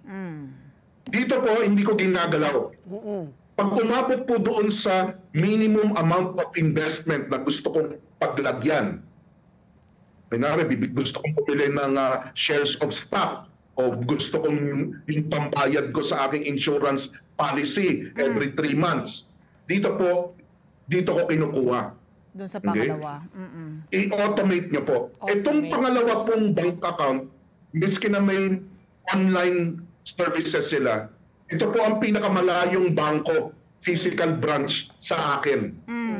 Dito po, hindi ko ginagalaw. Pag umabot po doon sa minimum amount of investment na gusto kong paglagyan, gusto kong pumili ng shares of stock o gusto kong yung pambayad ko sa aking insurance policy every 3 months. Dito ko kinukuha. Doon sa pangalawa. I-automate nyo po. Itong pangalawa pong bank account, miski na may online services sila, ito po ang pinakamalayong bangko, physical branch sa akin.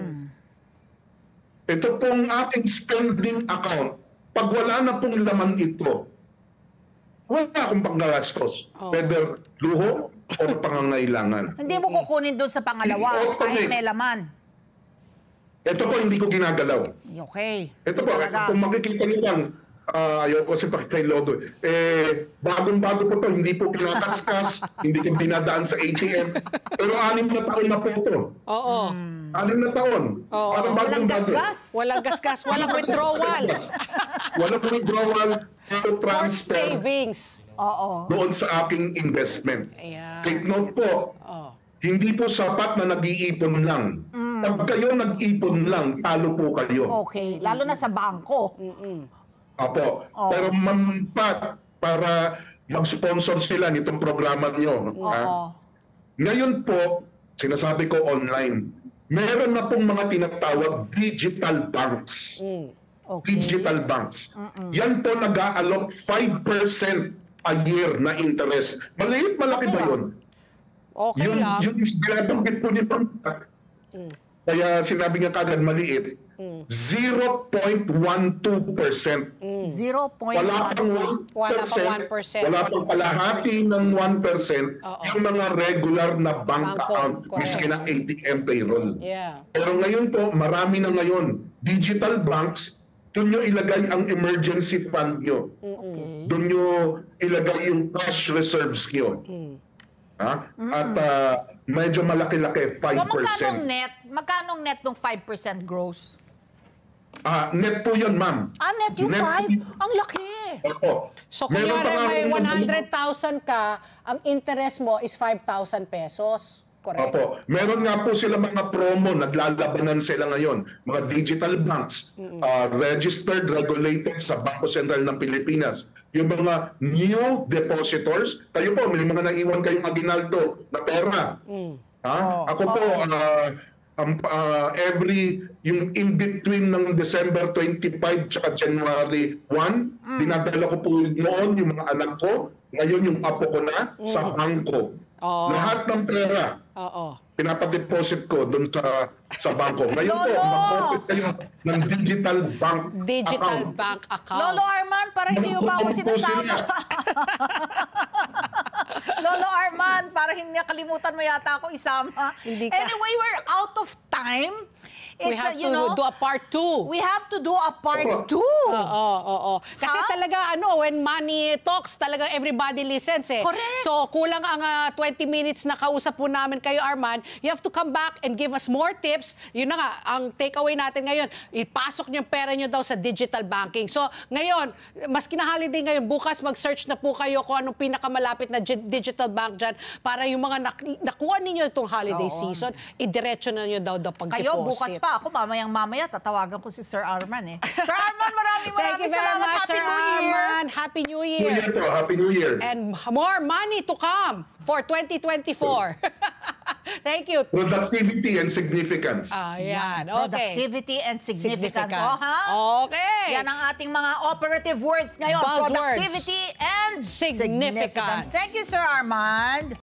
Ito pong aking spending account, pag wala na pong laman ito, wala akong panggastos. Whether luho o pangangailangan. Hindi mo kukunin doon sa pangalawa kahit may laman. Ito po hindi ko ginagalaw. Okay. Ito po, kung makikita niyo lang, ayaw ko kasi kay Lodo. Bagong-bago po ito, hindi po pinakaskas, hindi ko dinadaan sa ATM. Pero 6 na taon na po ito. Oo. 6 na taon. Parang Walang bagong-bago. gasgas. Walang gasgas, walang withdrawal. Walang withdrawal, walang Forced transfer savings. Oo. doon sa aking investment. Ayan. Take note po, hindi po sapat na nag-iipon lang. Pag kayo nag-ipon lang, talo po kayo. Okay. Lalo na sa bangko. Opo. Pero Ma'am Pat, para mag-sponsor sila nitong programa nyo. Ngayon po, sinasabi ko online, meron na pong mga tinatawag digital banks. Okay. Digital banks. Yan po nag-aalok 5% a year na interest. Maliit, malaki ba yun? Okay lang. Yung binabanggit po ni Ma'am Pat, kaya sinabi nga kagad maliit, 0.12%. 0.1. Wala pang 1%, wala pang kalahati ng 1% yung mga regular na bank account, miski na ATM payroll. Yeah. Pero ngayon po, marami na ngayon. Digital banks, doon nyo ilagay ang emergency fund nyo. Doon nyo ilagay yung cash reserves nyo. At medyo malaki-laki, 5%. So magkano net ng 5% gross? Net po yun, ma'am. Net yung 5? Ang laki! Opo. So, Meron kunyari pa nga may akong- 100,000 ka, ang interest mo is 5,000 pesos. Correct? Opo. Meron nga po sila mga promo, naglalabanan sila ngayon. Mga digital banks, registered, regulated sa Bangko Sentral ng Pilipinas. Yung mga new depositors, kayo po, may mga naiwan kayong aginaldo na pera. Ako po, yung in-between ng December 25 tsaka January 1, dinadala ko po noon yung mga anak ko, ngayon yung apo ko na, sa bangko. Lahat ng pera, pinapadeposit ko doon sa bangko. Ngayon po, mag-open kayo ng digital bank account. Lolo Arman, parang hindi mo ba ako sinasama? Lolo Arman, parang hindi nakalimutan mo yata ako isama. Anyway, we're out of time. We have to do a part 2. We have to do a part 2. Oo. Kasi talaga, when money talks, talaga everybody listens eh. Correct. So, kulang ang 20 minutes na kausap po namin kayo, Arman. You have to come back and give us more tips. Yun na nga, ang takeaway natin ngayon, ipasok niyo yung pera niyo daw sa digital banking. So, ngayon, maski na holiday ngayon, bukas mag-search na po kayo kung anong pinakamalapit na digital bank dyan para yung mga nakuha ninyo itong holiday season, idiretso na nyo daw pag-deposit. Kayo, bukas pa. Ako mamaya tatawagan ko si Sir Arman eh. Sir Arman, maraming Thank you very salamat. much, Happy Sir New Year. Arman. Happy New Year. Happy New Year. And more money to come for 2024. Thank you. Productivity and significance. Ayan, okay. Productivity and significance. Okay. Yan ang ating mga operative words ngayon. Buzzwords. Productivity and Significance. Thank you, Sir Armand.